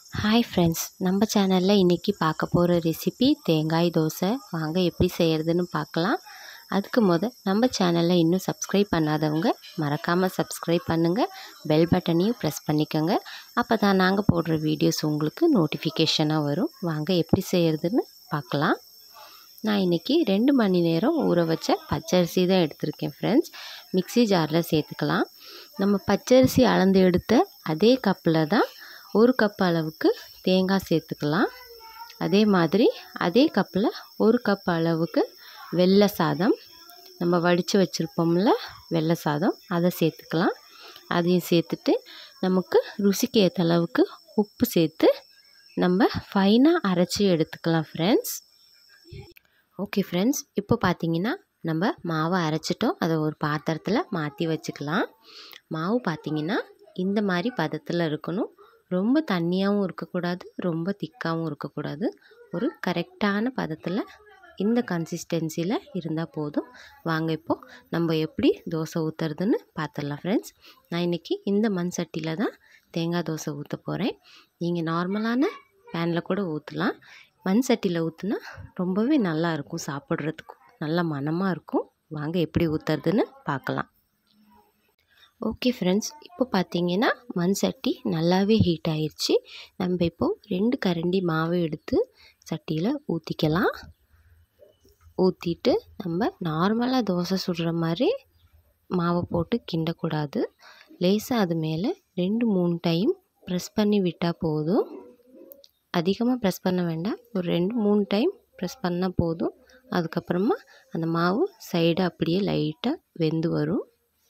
Hi friends, நம்ம சேனலில் இன்றைக்கி பார்க்க போகிற ரெசிபி தேங்காய் தோசை. வாங்க எப்படி செய்கிறதுன்னு பார்க்கலாம். அதுக்கு நம்ம சேனலில் இன்னும் சப்ஸ்கிரைப் பண்ணாதவங்க மறக்காமல் சப்ஸ்கிரைப் பண்ணுங்கள். பெல் பட்டனையும் ப்ரெஸ் பண்ணிக்கோங்க. அப்போ தான் நாங்கள் போடுற வீடியோஸ் உங்களுக்கு நோட்டிஃபிகேஷனாக வரும். வாங்க எப்படி செய்கிறதுன்னு பார்க்கலாம். நான் இன்றைக்கி 2 மணி நேரம் ஊற வச்ச பச்சரிசி தான் எடுத்திருக்கேன் ஃப்ரெண்ட்ஸ். மிக்ஸி ஜாரில் சேர்த்துக்கலாம். நம்ம பச்சரிசி அளந்து எடுத்த அதே கப்பில் தான் 1 கப் அளவுக்கு தேங்காய் சேர்த்துக்கலாம். அதே மாதிரி அதே கப்பில் 1 கப் அளவுக்கு வெள்ளை சாதம், நம்ம வடித்து வச்சுருப்போம்ல வெள்ளை சாதம், அதை சேர்த்துக்கலாம். அதையும் சேர்த்துட்டு நமக்கு ருசிக்கு ஏற்ற அளவுக்கு உப்பு சேர்த்து நம்ம ஃபைனாக அரைச்சி எடுத்துக்கலாம் ஃப்ரெண்ட்ஸ். ஓகே ஃப்ரெண்ட்ஸ், இப்போ பார்த்திங்கன்னா நம்ம மாவை அரைச்சிட்டோம். அதை ஒரு பாத்திரத்தில் மாற்றி வச்சுக்கலாம். மாவு பார்த்திங்கன்னா இந்த மாதிரி பதத்தில் இருக்கணும். ரொம்ப தண்ணியாகவும் இருக்கக்கூடாது, ரொம்ப திக்காகவும் இருக்கக்கூடாது. ஒரு கரெக்டான பதத்தில் இந்த கன்சிஸ்டன்சியில் இருந்தால் போதும். வாங்க இப்போது நம்ம எப்படி தோசை ஊற்றுறதுன்னு பார்த்துடலாம் ஃப்ரெண்ட்ஸ். நான் இன்றைக்கி இந்த மண் சட்டியில் தான் தேங்காய் தோசை ஊற்ற போகிறேன். நீங்கள் நார்மலான பேனில் கூட ஊற்றலாம். மண் சட்டியில் ஊற்றுனா ரொம்பவே நல்லாயிருக்கும், சாப்பிட்றதுக்கும் நல்ல மணமாக இருக்கும். வாங்க எப்படி ஊற்றுறதுன்னு பார்க்கலாம். ஓகே ஃப்ரெண்ட்ஸ், இப்போ பார்த்தீங்கன்னா மண் சட்டி நல்லாவே ஹீட் ஆயிடுச்சு. நம்ம இப்போது 2 கரண்டி மாவு எடுத்து சட்டியில் ஊற்றிக்கலாம். ஊற்றிட்டு நம்ம நார்மலாக தோசை சுடுற மாதிரி மாவை போட்டு கிண்டக்கூடாது. லேசாக அது மேலே 2-3 டைம் ப்ரெஸ் பண்ணி விட்டால் போதும். அதிகமாக ப்ரெஸ் பண்ண வேண்டாம், ஒரு 2-3 டைம் ப்ரெஸ் பண்ணால் போதும். அதுக்கப்புறமா அந்த மாவு சைடு அப்படியே லைட்டாக வெந்து வரும்.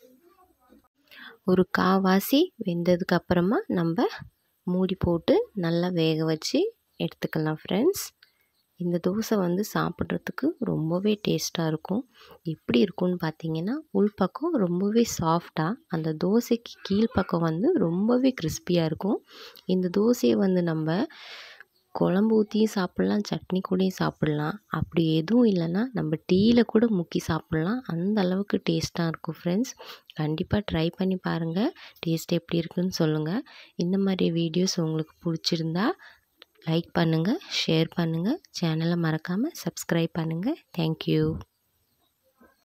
ஒரு காவாசி வெந்ததுக்கப்புறமா நம்ம மூடி போட்டு நல்லா வேக வச்சு எடுத்துக்கலாம் ஃப்ரெண்ட்ஸ். இந்த தோசை சாப்பிட்றதுக்கு ரொம்பவே டேஸ்ட்டாக இருக்கும். எப்படி இருக்கும்னு பார்த்தீங்கன்னா, உள்பக்கம் ரொம்பவே சாஃப்டாக, அந்த தோசைக்கு கீழ்ப்பக்கம் ரொம்பவே கிறிஸ்பியாக இருக்கும். இந்த தோசையை நம்ம குழம்பு ஊற்றியும் சாப்பிட்லாம், சட்னி கூடயும் சாப்பிட்லாம். அப்படி எதுவும் இல்லைன்னா நம்ம டீயில் கூட முக்கி சாப்பிட்லாம். அந்த அளவுக்கு டேஸ்ட்டாக இருக்கும் ஃப்ரெண்ட்ஸ். கண்டிப்பாக ட்ரை பண்ணி பாருங்கள். டேஸ்ட் எப்படி இருக்குன்னு சொல்லுங்கள். இந்த மாதிரி வீடியோஸ் உங்களுக்கு பிடிச்சிருந்தா லைக் பண்ணுங்கள், ஷேர் பண்ணுங்கள். சேனலை மறக்காமல் சப்ஸ்கிரைப் பண்ணுங்கள். தேங்க்யூ.